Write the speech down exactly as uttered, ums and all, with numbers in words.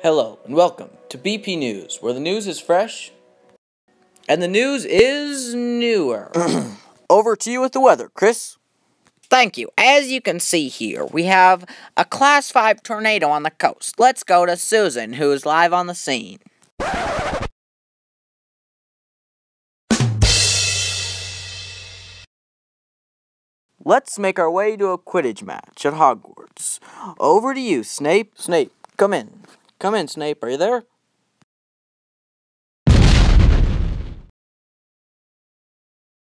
Hello, and welcome to B P News, where the news is fresh, and the news is newer. Over to you with the weather, Chris. Thank you. As you can see here, we have a Class five tornado on the coast. Let's go to Susan, who is live on the scene. Let's make our way to a Quidditch match at Hogwarts. Over to you, Snape. Snape, come in. Come in, Snape. Are you there?